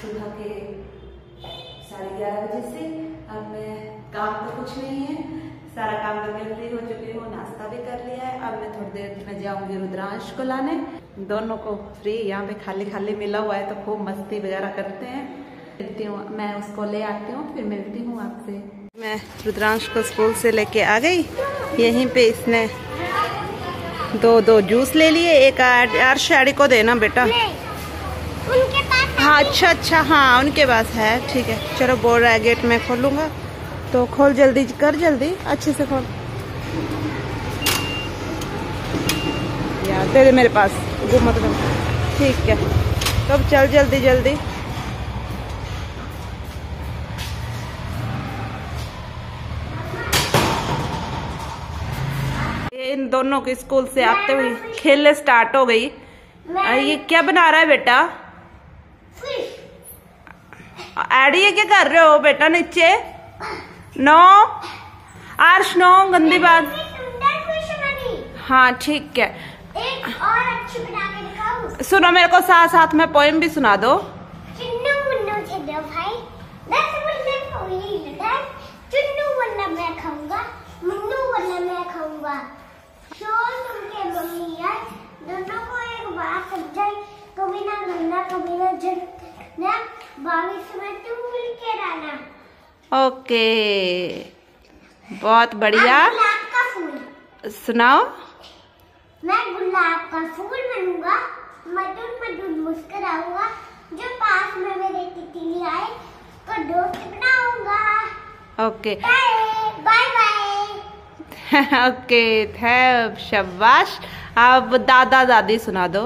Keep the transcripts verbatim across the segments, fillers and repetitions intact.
सुबह के साढ़े ग्यारह बजे से। अब मैं काम तो कुछ नहीं है, सारा काम करके फ्री हो चुकी हूँ, नाश्ता भी कर लिया है। अब मैं थोड़ी देर में जाऊंगी रुद्रांश को लाने। दोनों को फ्री यहाँ पे खाली खाली मिला हुआ है तो खूब मस्ती वगैरह करते हैं। मिलती हूँ, मैं उसको ले आती हूँ, फिर मिलती हूँ आपसे। मैं रुद्रांश को स्कूल से लेके आ गई। यहीं पे इसने दो दो जूस ले लिए। एक आरशाड़ी को देना बेटा, उनके पास। हाँ अच्छा अच्छा, हाँ उनके पास है, ठीक है। चलो बोल रहा है गेट में खोलूंगा तो खोल, जल्दी कर, जल्दी अच्छे से खोल यार, दे दे मेरे पास, गुम मत कर। ठीक है तो अब चल जल्दी जल्दी। इन दोनों के स्कूल से आते हुए खेलने स्टार्ट हो गई। ये क्या बना रहा है बेटा? एडी ये क्या कर रहे हो बेटा? नीचे नो आर्श, नो गंदी बात। हाँ ठीक है, एक और अच्छी बना के दिखाऊं? सुनो मेरे को, साथ साथ में पोएम भी सुना दो। चुन्नू मुन्नू से दो भाई, दस मुन्ने कोई लड़ाई। चुन्नू वरना मैं खाऊंगा, मुन्नू वरना मैं खाऊंगा। शोर सुन के मम्मी आई, दोनों को एक बात समझाई। कभी ना गंदा कभी ना जलना, बारिश में तू मिल के रहना। ओके बहुत बढ़िया। गुलाब का फूल सुनाओ। मैं गुलाब का फूल बनूंगा, मधुर मधुर मुस्कुराऊंगा। जो पास में मेरे तितली आए तो दोस्त बनाऊंगा। Okay bye bye. ओके थे, शाबाश। अब दादा दादी सुना दो।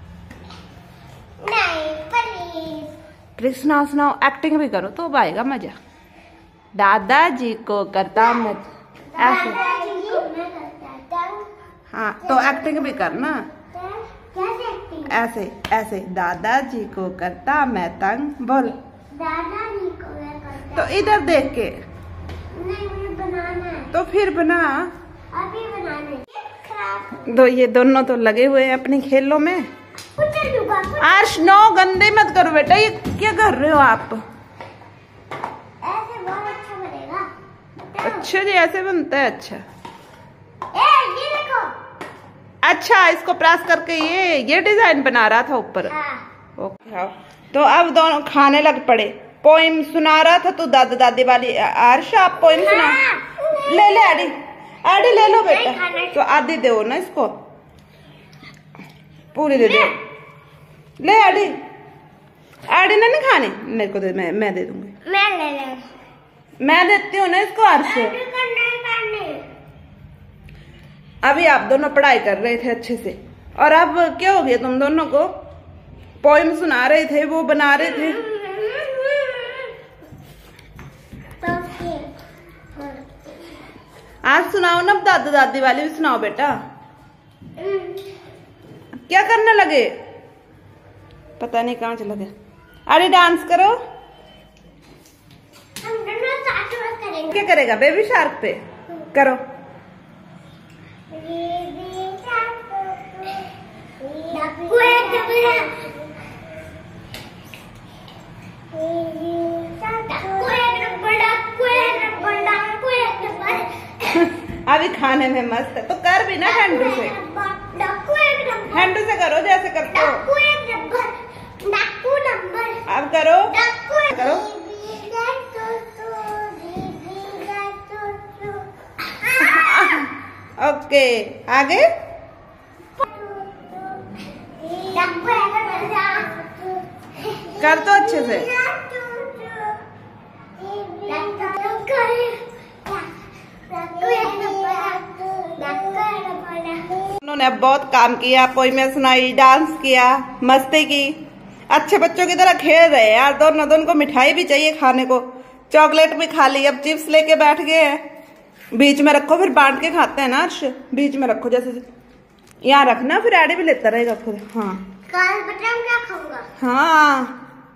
नहीं प्लीज। प्लीज सुनाओ सुनाओ, एक्टिंग भी करो तो आएगा मजा। दादाजी को करता मैं ऐसे, दादाजी को मैं करता हूँ। हाँ तो एक्टिंग भी करना कैसे एक्टिंग? ऐसे ऐसे, दादाजी को करता मैं तंग, बोल। दादाजी को मैं करता। तो इधर देख के नहीं, मुझे बनाना है। तो फिर बना। अभी बनाना है। खराब। दो ये दोनों तो लगे हुए हैं अपने खेलों में। कुछ डूबा। आर्श नो गंदे मत करो बेटा, ये क्या कर रहे हो आप? ऐसे बहुत अच्छा बनेगा। अच्छा जी ऐसे बनता है, अच्छा ए, ये देखो। अच्छा इसको प्रेस करके ये ये डिजाइन बना रहा था ऊपर। हाँ। ओके हाँ। तो अब दोनों खाने लग पड़े। पोइम सुना रहा था तू दादा दादी वाली। आर्श आप पोइम सुना। हाँ। ले ले आड़ी, आड़ी ले लो बेटा। तो आधी दो ना इसको, पूरी दे दो। ले आड़ी, आड़ी ना नहीं खानी मेरे को दे, मैं मैं दे दूंगी। मैं ले ले। मैं देती हूँ ना इसको आर्श। अभी आप दोनों पढ़ाई कर रहे थे अच्छे से, और अब क्या हो गया तुम दोनों को? पोइम सुना रहे थे, वो बना रहे थे। आज सुनाओ ना, दादा दादी वाली भी सुनाओ बेटा। क्या करने लगे? पता नहीं कहाँ चला गया। अरे डांस करो। हम दोनों साथ में करेंगे। क्या करेगा? बेबी शार्क पे करो। अभी खाने में मस्त है तो कर भी ना हैंडू से। हैंडू से करो जैसे करते हो। अब करो करो। ओके आगे कर तो अच्छे से। उन्होंने अब बहुत काम किया, पोइमें सुनाई, डांस किया, मस्ती की, अच्छे बच्चों की तरह खेल रहे हैं यार। दोनों दोनों को मिठाई भी चाहिए खाने को, चॉकलेट भी खा ली, अब चिप्स लेके बैठ गए हैं। बीच में रखो फिर बांट के खाते हैं ना अर्श, बीच में रखो, जैसे यहाँ रखना फिर एडी भी लेता रहेगा खुद। हाँ कल बताऊँ क्या खाऊंगा? हाँ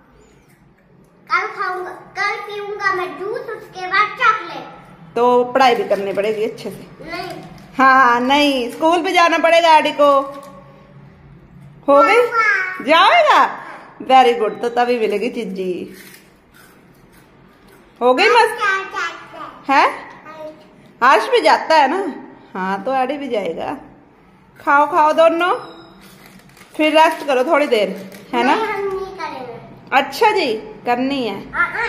कल खाऊंगा, कल पीऊंगा मैं जूस, उसके बाद चॉकलेट। तो पढ़ाई भी करनी पड़ेगी अच्छे से। नहीं हाँ नहीं, स्कूल भी जाना पड़ेगा एडी को। हो गई? जाएगा? वेरी गुड, तो तभी मिलेगी चिज्जी। हो गई मस्त है। आश भी जाता है ना, हाँ तो आड़ी भी जाएगा। खाओ खाओ दोनों, फिर रेस्ट करो थोड़ी देर, है ना? अच्छा जी, करनी है।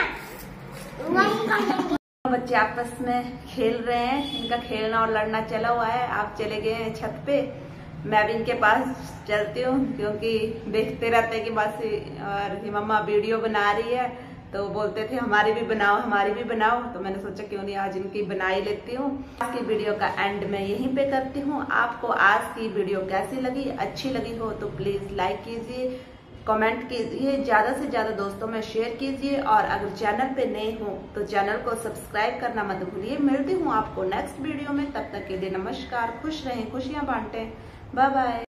बच्चे आपस में खेल रहे हैं, इनका खेलना और लड़ना चला हुआ है। आप चले गए हैं छत पे, मैं भी इनके पास चलती हूँ क्योंकि देखते रहते हैं कि बस और मम्मा वीडियो बना रही है, तो बोलते थे हमारी भी बनाओ हमारी भी बनाओ, तो मैंने सोचा क्यों नहीं आज इनकी बना ही लेती हूँ। आज की वीडियो का एंड मैं यहीं पे करती हूँ। आपको आज की वीडियो कैसी लगी, अच्छी लगी हो तो प्लीज लाइक कीजिए, कमेंट कीजिए, ज्यादा से ज्यादा दोस्तों में शेयर कीजिए, और अगर चैनल पे नए हो तो चैनल को सब्सक्राइब करना मत भूलिए। मिलती हूँ आपको नेक्स्ट वीडियो में, तब तक के लिए नमस्कार, खुश रहें, खुशियां बांटें, बाय बाय।